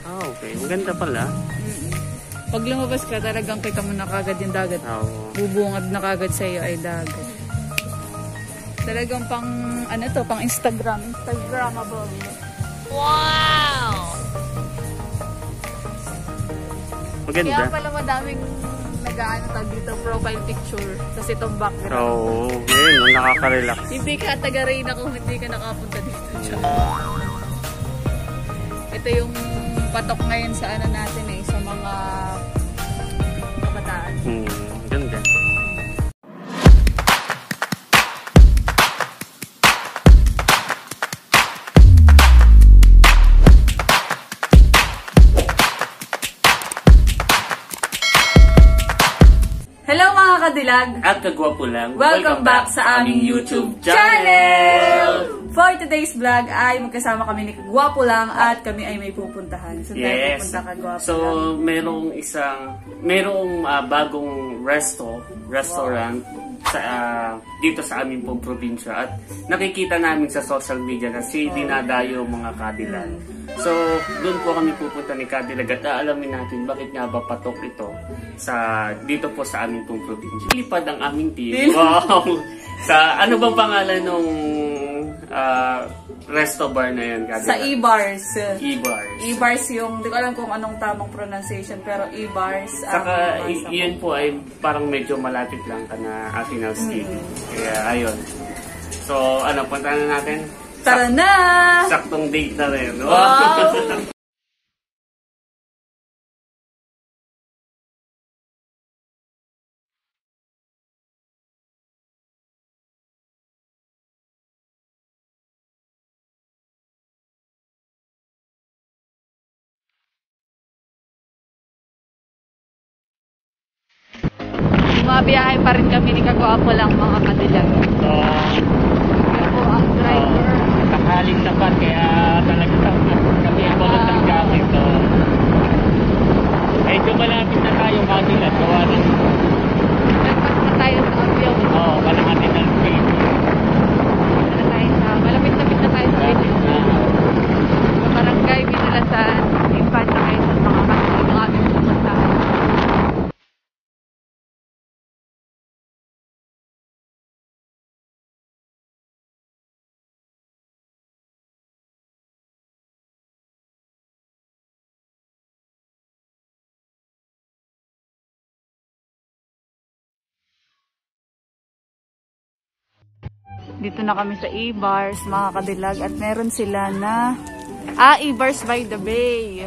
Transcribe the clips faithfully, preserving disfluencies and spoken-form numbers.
Ah, okay. Ang ganda pala. Mm-mm. Pag lumabas ka, talagang kita mo na kagad yung dagat. Oh. Bubungad na kagad sa iyo ay dagat. Talagang pang, ano to, pang Instagram. Instagramable. Wow! Maganda. Kaya pala madaming nag-ano tag dito, profile picture. Kasi itong background. Oo, oh, ngayon, nakaka-relax. Hindi ka taga-Reyna kung hindi ka nakapunta dito. Ito yung patok ngayon sa ano natin eh, sa mga kabataan. Hmm, ganda. Hello mga kadilag! At kagwapo lang. Welcome, Welcome back, back sa aming YouTube channel! For today's vlog ay magkasama kami ni Kagwapo lang at kami ay may pupuntahan. So, yes. pupunta Kagwapo so lang. merong isang, merong uh, bagong resto, restaurant wow. sa, uh, dito sa aming pong probinsya. At nakikita namin sa social media na si oh. dinadayo mga kadilag. Hmm. So, doon po kami pupunta ni Kadilag at aalamin natin bakit nga ba patok ito sa dito po sa aming pong probinsya. Lipad ang aming team. Wow! Sa ano bang pangalan nung uh, resto bar na yan, Kadilag? Sa E-Bars. E-Bars. E-Bars yung, di ko alam kung anong tamang pronunciation, pero E-Bars. Saka um, yun po ay parang medyo malapit lang ka na Athena City. Mm-hmm. Kaya ayun. So, ano, punta na natin? Tara na! Saktong date na rin. Wow! Bumabiyahe pa rin kami ni Kagwapo lang mga kadilag. So, yun po ang driver. Nakaling tapat kaya talagang kami ang mga ng gamit. So, medyo malapit na tayo kadilag. Gawa ng nagpas na tayo sa avion. Oo, oh, malapit na space. Ano tayo sa, malapit-lapit na tayo sa space. Sa barangay, Binulasan, Infanta kayo sa mga kadilag ng aming pupuntahan. Dito na kami sa E-Bars, mga kadilag. At meron sila na... Ah, E-Bars by the Bay.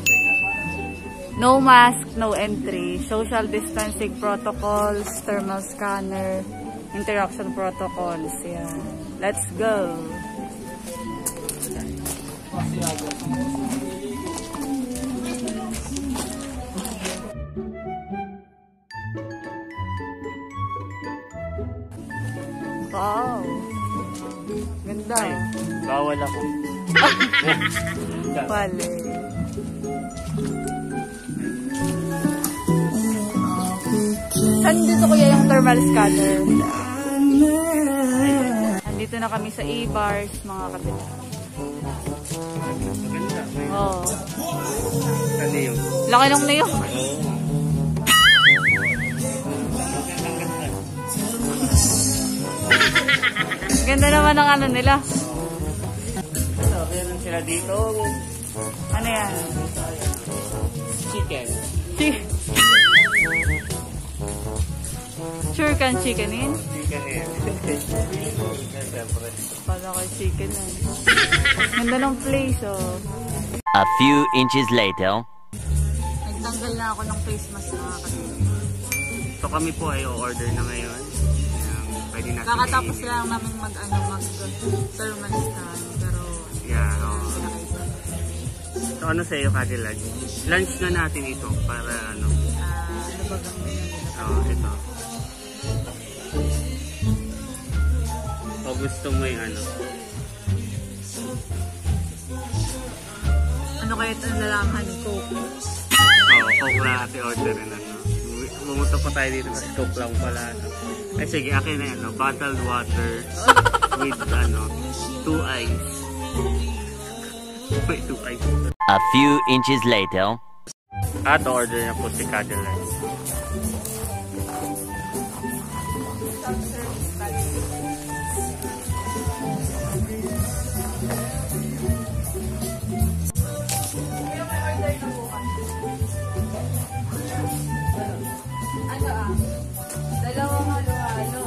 No mask, no entry. Social distancing protocols, thermal scanner, interaction protocols. Yan. Let's go! Wow! Ganda. Ay, bawal ako. Wale. Saan dito kuya yung thermal scanner? Nandito na kami sa E-Bars, mga kapitán. Oh. Ano yun? Laki nung niyok. Ganda naman ang ano nila. So, meron sila dito. Ano yan? Chicken. Chicken. Sure can chicken in? Chicken yan. Siyempre. Pala ko chicken yan. Ganda ng place, oh. A few inches later. Nagtanggal na ako ng face mask, mga kapatid. So kami po ay o-order na ngayon. Pwede natin kakatapos lang namin mag-ano, mag-thermal scan, pero... Yeah, oo. So ano sa iyo, Kadilag? Lunch na natin ito para ano? Ah, ano ba gawin nila? Oo, ito. O gusto mo yung ano? Ano kaya ito nalaman? Coke? Oo, Coke na ate orderin ano. Pumunta pa tayo dito kasi Coke lang pala. Ay sige, akin na yan, no? Bottled water with ano, two ice. Wait, two, five. A few inches later. At order na po si Cadillac. Ano ah? Dalawang halo-halo.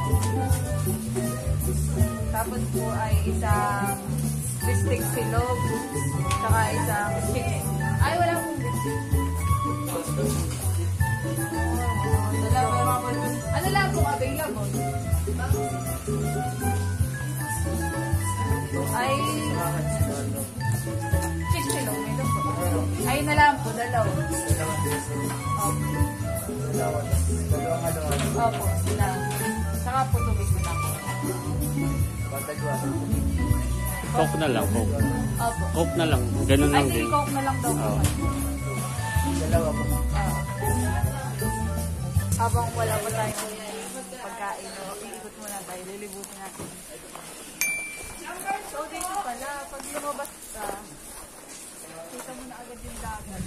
Tapos po ay isang bistig silog. Saka isang chicken. Ay, wala pong bistig. Dalawa po. Ano lang po available? Ay, chicken silog. Ito po. Ay, na lang po. Dalawa. Opo. Opo. Sila. Saka po tubig na lang. Coke na lang, Coke. Opo. Coke na lang. Ganun lang Ay, din. coke na lang daw po. Oo. Dalawa po. Habang wala pa tayong pagkain, no, iikot muna tayo. Lilibutin natin. So, dito pala, pag lumabas ka, kita mo na agad yung dagat.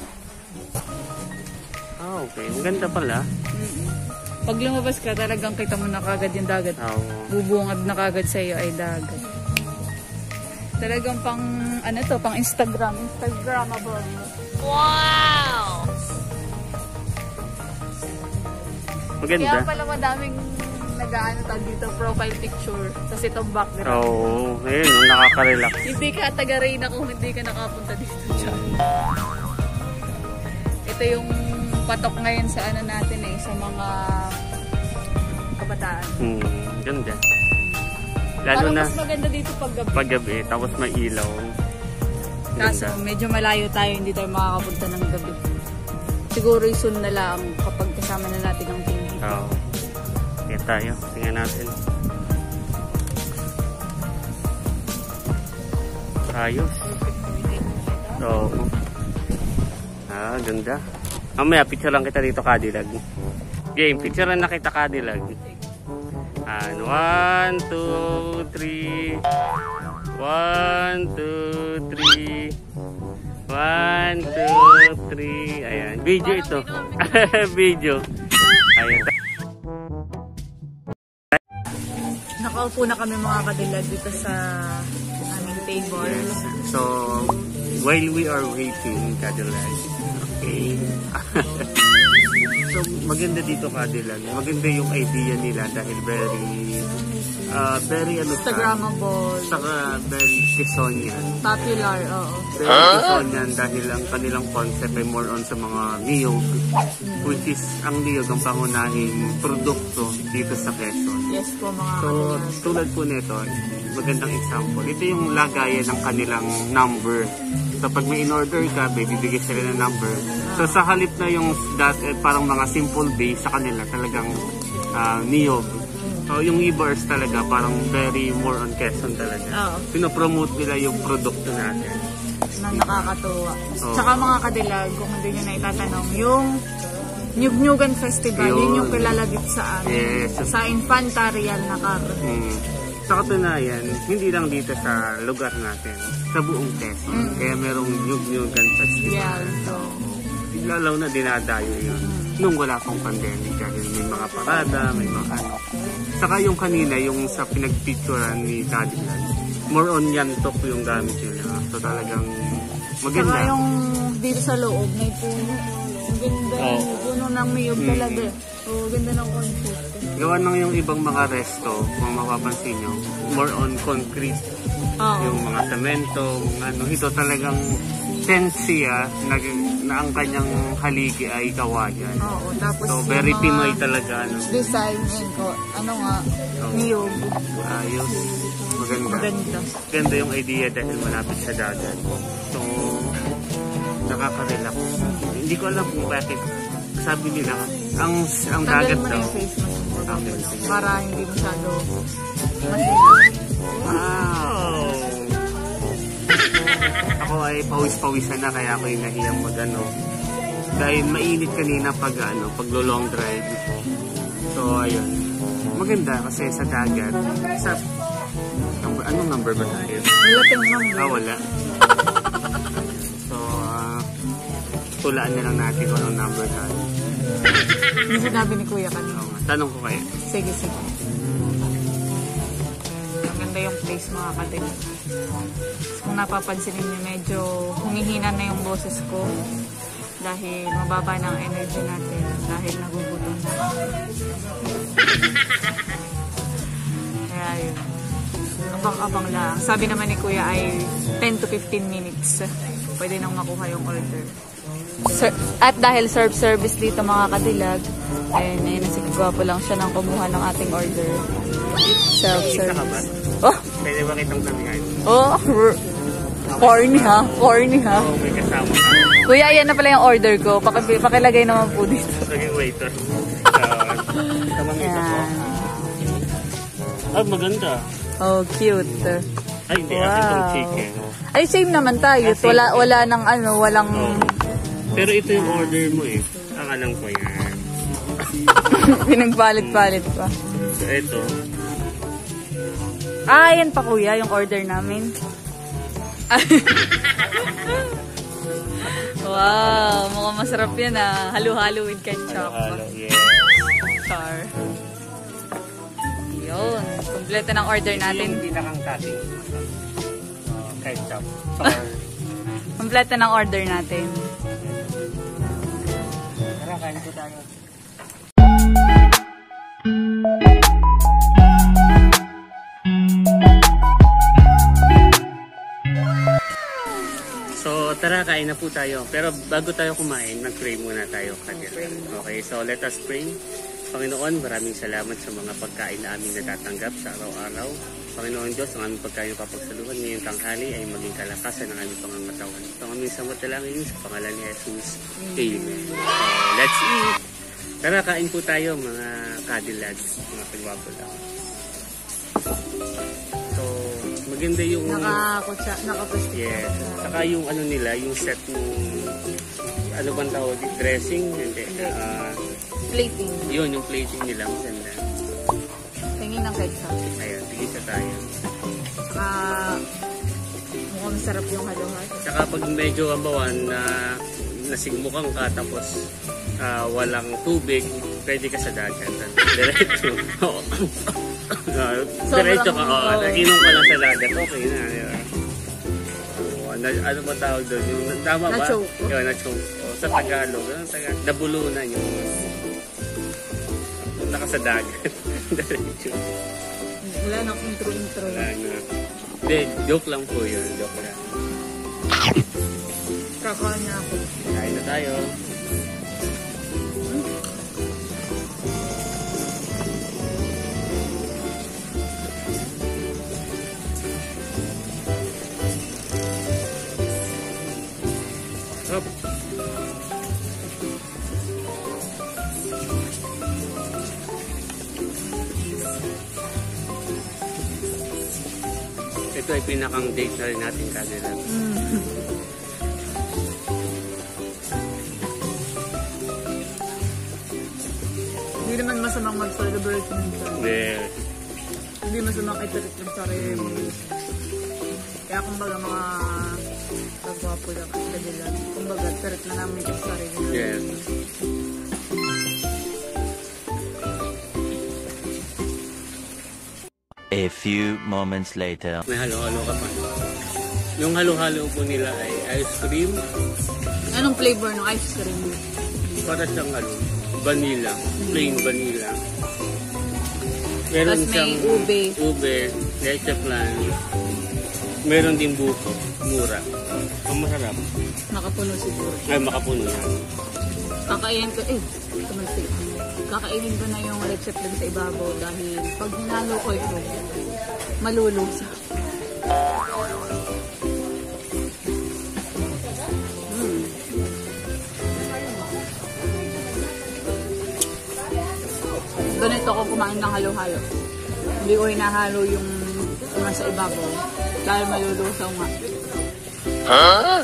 Ah, okay. Ang ganda pala. Pag lumabas ka, talagang kita mo na kagad yung dagat. Oo. Bubungad na kagad sa'yo ay dagat. Talagang pang, ano to, pang Instagram. Instagramable. Wow! Maganda. Kaya pala madaming nag-ano tag dito, profile picture. Tapos itong background. Oo. Oh, ayun, nakaka-relax. Hindi ka taga-Reyna kung hindi ka nakapunta dito dyan. Ito yung patok ngayon sa ano natin eh, sa mga kabataan. Hmm, ganda. Lalo Parang na mas maganda dito pag gabi. paggabi, tapos may ilaw. Kaso Ganda. medyo malayo tayo, hindi tayo makakapunta ng gabi. Siguro soon na lang kapag kasama na natin ang team dito. Oo. Kaya tayo, tingnan natin. Ayos. Oo. Ah, ganda. Mamaya, picture lang kita dito, Cadillac. Game, picture lang na kita, Cadillac. And one, two, three. One, two, three. One, two, three. Ayan. Video ito. Video. Ayan. Nakaupo na kami mga kadilad dito sa aming table. Yes. So, while we are waiting, Cadillac. Okay. So, maganda dito, Cadillac. Maganda yung idea nila dahil very, uh, very ano sa, Instagrammable. saka very Quezonian. Popular, oo. Very Quezonian dahil ang kanilang concept ay more on sa mga niyog, which is ang niyog ang pangunahing produkto dito sa Quezon. Yes po mga So, kadilad. tulad po nito, magandang example. Ito yung lagayan ng kanilang number. So, pag may in-order ka, bibigay sila ng number. So, sa halip na yung that, eh, parang mga simple base sa kanila, talagang uh, niyog. So, yung e-bars talaga, parang very more on Quezon talaga. Oo. Pinopromote nila yung produkto natin. Na nakakatuwa. Oo. Tsaka mga kadilag, kung hindi nyo na itatanong, yung Nyug-Nyugan Festival, yun, Yun. yung kilala dito sa amin. Yes. Sa Infanta Real na car. Hmm. Sa katunayan, hindi lang dito sa lugar natin, sa buong Quezon. Mm. Kaya merong Nyug-Nyugan Festival. Yeah, so, Lalaw na dinadayo yun. Nung wala pang pandemic dahil may mga parada, may mga ano. Saka yung kanina, yung sa pinagpicturean ni Cadillac, more on yantok yung gamit nila. So talagang maganda. saka yung dito sa loob, may puno. Ang ganda, Oo. yung puno ng miyog Mm. talaga. So, ganda ng concept. Gawa ng yung ibang mga resto, kung mapapansin nyo, more on concrete. Oo. Yung mga semento, mga ano, ito talagang sense siya na, na ang kanyang haligi ay kawayan. Oo, tapos So yung very mga Pinoy talaga. Ano. design and ko, ano nga, Oo. niyog. Ayos. Maganda. Maganda. Ganda yung idea dahil malapit sa dagat. So, nakaka-relax. Hindi ko alam kung bakit. Sabi nila, ang ang Tanggalin dagat mo na daw. yung face mask mo. Okay, sige. Para hindi masyado masilang. Wow! Ako ay pawis-pawisan na kaya ako yung nahiyang mag-ano. Dahil mainit kanina pag ano, pag long drive. So, ayun. Maganda kasi sa dagat. Sa, number, anong number ba tayo? Wala tayong number. Ah, wala. hulaan na lang natin kung anong number tayo. Hindi sinabi ni Kuya kanina. Oo, tanong ko kayo. Sige, sige. Maganda yung place mga kadil. Kung napapansin niyo, medyo humihina na yung boses ko. Dahil mababa na ang energy natin. Dahil nagugutom na. Kaya yun. Abang-abang lang. Sabi naman ni Kuya ay ten to fifteen minutes. Pwede nang makuha yung order. Sir, at dahil serve service dito mga kadilag, ayun, ayun na si Kagwapo lang siya nang kumuha ng ating order. Self-service. Oh! Pwede ba kitang sabihin? Oh! Corny ha? Corny ha? Oo, may kasama ka. Kuya, yan na pala yung order ko. Paki pakilagay naman po dito. Naging waiter. So, tamang ito po. Ah, maganda. Oh, cute. Ay, hindi. Wow. Akin itong chicken. Ay, same naman tayo. Ah, same. Wala, wala nang ano, walang... Oh. Pero ito yung order mo eh. Ang alam ko yan. Pinagpalit-palit pa. So, ito. Ah, yan pa kuya, yung order namin. Wow, mukhang masarap yan ah. Halo-halo with ketchup. Halo-halo, yes. Char. Yun, kompleto ng order natin. Yung pinakang cutting. Uh, ketchup. Char. Kompleto ng order natin. Tara, kain po tayo. So, tara, kain na po tayo. Pero bago tayo kumain, mag-pray muna tayo. Okay, so let us pray. Panginoon, maraming salamat sa mga pagkain na aming natatanggap sa araw-araw. Panginoon Diyos, ang aming pagkain na papagsaluhan ngayong tanghali ay maging kalakasan ng aming pangangatawan. Ito ang aming samatalangin sa pangalan ni Jesus. Amen. So, let's eat! Tara, kain po tayo mga kadilags, mga pagwapo lang. So, maganda yung... Nakakutsa, nakapastik. Yes. Saka yung ano nila, yung set ng... Ano bang tawag? Dressing? Hindi. Uh, Plating. Yun, yung plating nila. Maganda. Tingin ng ketchup. Ayan, tigisa tayo. Saka, mukhang masarap yung halo-halo. Saka pag medyo ambawan na nasigmukan ka tapos uh, walang tubig, pwede ka sa dagat. Diretso. uh, diretso ka. Oh, nainom ka lang sa dagat. Okay na. Diba? Na, ano ba tawag doon? Yung, tama ba? Na-choke. Yun, na-choke. O, sa Tagalog. Ano, Tagalog? Nabulunan yung naka sa dagat. Diretso. Wala nang intro-intro. Wala na. Hindi, joke lang po yun. Joke lang. Kakain na ako. Kain na tayo. Hop. Ito ay pinakang date na rin natin kanila. Mm. Hindi naman masamang mag-celebrate minsan. Yes. Hindi masamang itarit ng sarili mo. Kaya kumbaga mga kagwapo lang at kadilag. Kumbaga, tarit na namin yung sarili. Yes. A few moments later. May halo-halo ka pa. Yung halo-halo po nila ay ice cream. Anong flavor ng ice cream? Para siyang ano, vanilla. Plain vanilla. Meron Tapos may siyang ube. ube, leche flan. Meron din buko. Mura. Ang masarap. Nakapuno siguro. Ay, makapuno yan. Kakainin ko, eh, tumalsik. Kakainin ko na yung leche flan sa ibabaw dahil pag hinalo ko ito, malulusa. Mm. Ganito ako kumain ng halo-halo. Hindi ko hinahalo yung nasa ibabaw dahil malulusaw nga. Huh?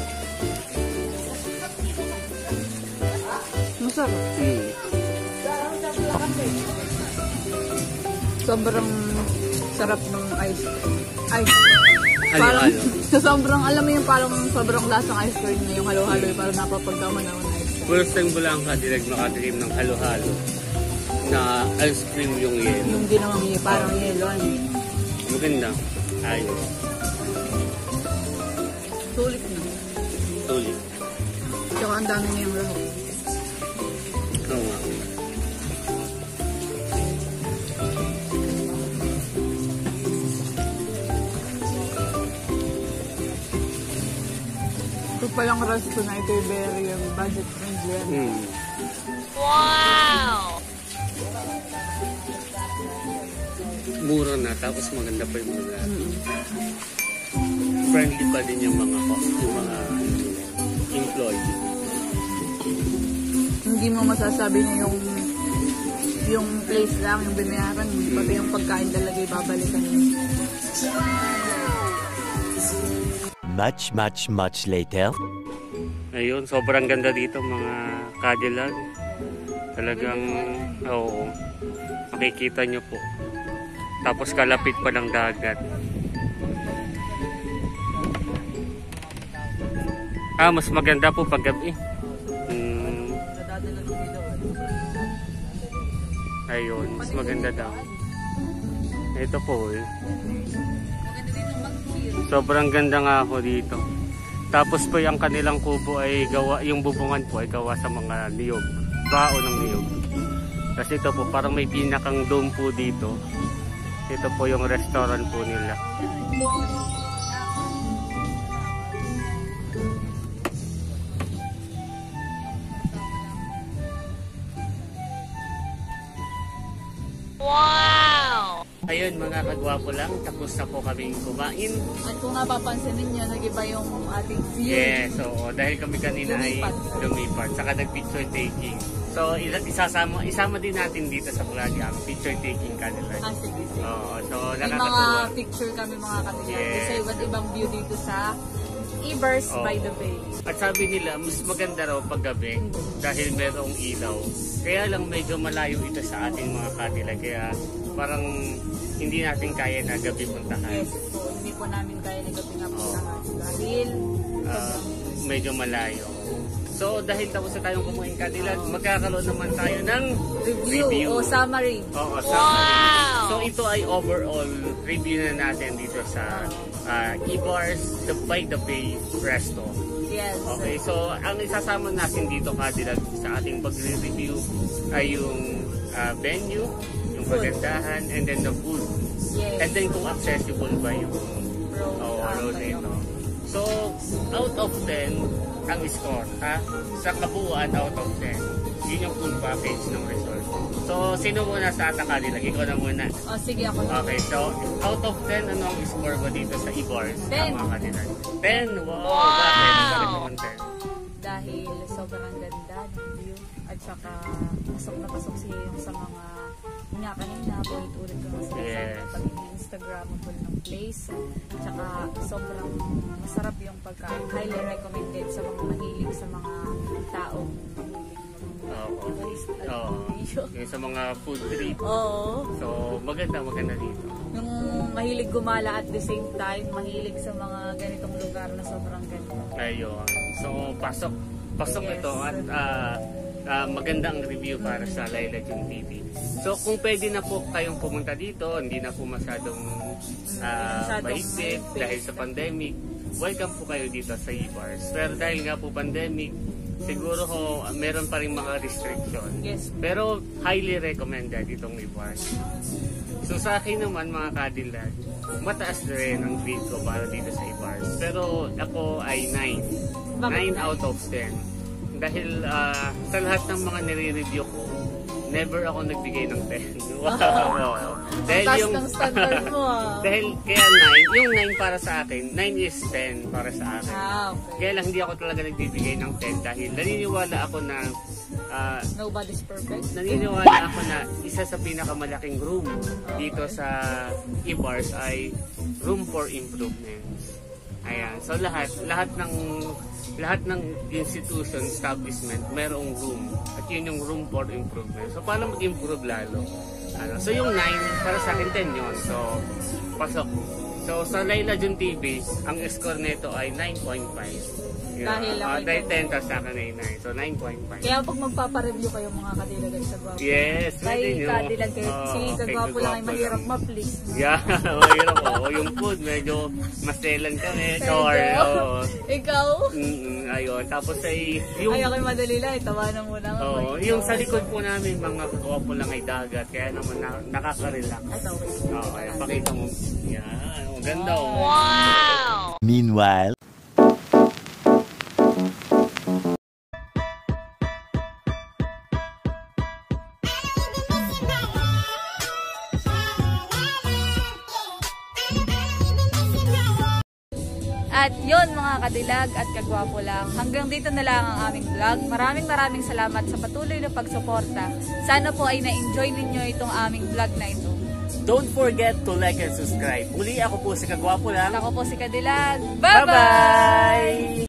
Masarap. Mm. Sobrang sarap ng ice cream. Ice Halo-halo. Parang, sa sobrang, alam mo yung parang sobrang lasang ice cream na yung halo-halo, yung parang napapagdamanaw na ice cream. First time ko lang Cadillac makatikim ng halo-halo na ice cream yung yelo. Yung ginawang yelo, parang yelo. Ano? Maganda. Ayos. Sulit na. Sulit. Tsaka ang dami na yung lahok. Oo nga. Ito palang resto na ito yung very um, budget friendly. Mm. Wow! Mura na, tapos maganda pa yung mga Mm-hmm. friendly pa din yung mga host, yung mga employee. Hindi mo masasabi na yung yung place lang, yung binayaran, mm. pati yung pagkain talaga ibabalikan mo. Much, much, much later. Ayun, sobrang ganda dito mga Cadillac. Talagang, oo, makikita nyo po. Tapos kalapit pa ng dagat. Ah, mas maganda po pag gabi. Hmm. Ayun, mas maganda daw. Ito po eh. Sobrang ganda nga ako dito. Tapos po yung kanilang kubo ay gawa, yung bubungan po ay gawa sa mga niyog. Bao ng niyog. Kasi ito po, parang may pinakang dome po dito. Ito po yung restaurant po nila. Wow! Ayun mga kagwapo lang, tapos na po kaming kumain. At kung napapansin ninyo, nag-iba yung ating view. Yes, so dahil kami kanina Lumipat. ay lumipat, saka nag-picture taking. So isasama, isama din natin dito sa vlog ang picture taking kanila. Ah, sige, sige. Oo, so May mga nakakatuwa. picture kami mga kanila. Yes. Sa iba't ibang view dito sa Ibers Oo. by the Bay. At sabi nila, mas maganda raw paggabi dahil merong ilaw. Kaya lang medyo malayo ito sa ating mga Cadillac. Kaya parang hindi natin kaya na gabi puntahan. Yes po, hindi po namin kaya na gabi na puntahan. Dahil Ah, medyo malayo. So dahil tapos na tayong kumain Cadillac, magkakaroon naman tayo ng review, review. o summary. Oo, summary. So ito ay overall review na natin dito sa uh, Ibers the by the Bay Resto. Yes. Okay, so ang isasama natin dito Cadillac sa ating pagre-review ay yung uh, venue, yung Food. pagandahan, and then the food. Yes. And then kung accessible ba yung Road. oh, Ah, road kayo. nito. So, out of ten, ang score, ha? Sa kabuuan, out of ten. Yun yung full package ng resort. So, sino muna sa Ata Cadillac? Ikaw na muna. Oh, sige ako. na. Okay, so, out of ten, ano ang score mo dito sa Ibers? ten. Mga Cadillac? ten? Wow! Bakit? Bakit naman ten? Dahil sobrang ganda ng view. At saka, pasok na pasok siya yung sa mga nga kanina, ulit-ulit ko na Yes. sa pag-instagramable ng place. At saka, sobrang masarap yung pagkain. Highly recommended sa mga mahilig sa mga taong mahilig Oo. mag-taste at Oo. video. Yung sa mga food trip. Oo. So, maganda, maganda dito. Yung mahilig gumala at the same time, mahilig sa mga ganitong lugar na sobrang ganda. Ayun. So, pasok. Pasok Yes. ito at ah, ah, magandang review para sa Laila June T V. So, kung pwede na po kayong pumunta dito, hindi na po masyadong uh, Masyadong mahigpit mahigpit. dahil sa pandemic, welcome po kayo dito sa Ibers. Pero dahil nga po pandemic, siguro ho, meron pa rin mga restriction. Yes. Pero highly recommended itong Ibers. So sa akin naman mga Cadillac, mataas na rin ang grade ko para dito sa Ibers. Pero ako ay nine. Bakit nine nine? out of ten. Dahil ah, sa lahat ng mga nire-review ko, never ako nagbigay ng ten. Wow! Dahil Taas yung ng standard mo ah. dahil kaya nine, yung nine para sa akin, nine is ten para sa akin. Ah, okay. Kaya lang hindi ako talaga nagbibigay ng ten dahil naniniwala ako na ah, Nobody's perfect. naniniwala ako na isa sa pinakamalaking room dito sa Ibers ay room for improvements. Ayan. So lahat, lahat ng lahat ng institution, establishment, merong room. At yun yung room for improvement. So paano mag-improve lalo? Ano, so yung nine, para sa akin ten yun. So, pasok. So sa Laila Jun T V, ang score nito ay nine point five. Dahil uh, ako dahil ten, tapos sa akin ay nine. So nine point five. Kaya pag magpapareview kayo mga kadilag sa Gwapo. Yes, pwede Kay nyo. kadilag kayo. Oo, Si kay Kagwapo lang ay Kagwapo mahirap lang. ma-please. Yeah, mahirap po. O yung food, medyo maselan kami. Sorry. Oh. Ikaw? Mm, ayun. Tapos ay yung Ay, ako'y madali lang. Tawanan mo na. oh, yung sa likod po namin, mga Gwapo lang ay dagat. Kaya naman na, nakaka-relax. Ito, okay. Okay, pakita mo. Yan. Ang ganda. Oh. Wow! Meanwhile, At yon mga kadilag at kagwapo lang. Hanggang dito na lang ang aming vlog. Maraming maraming salamat sa patuloy na pagsuporta. Sana po ay na-enjoy ninyo itong aming vlog na ito. Don't forget to like and subscribe. Muli ako po si Kagwapo lang. At ako po si Kadilag. Bye-bye! Bye-bye!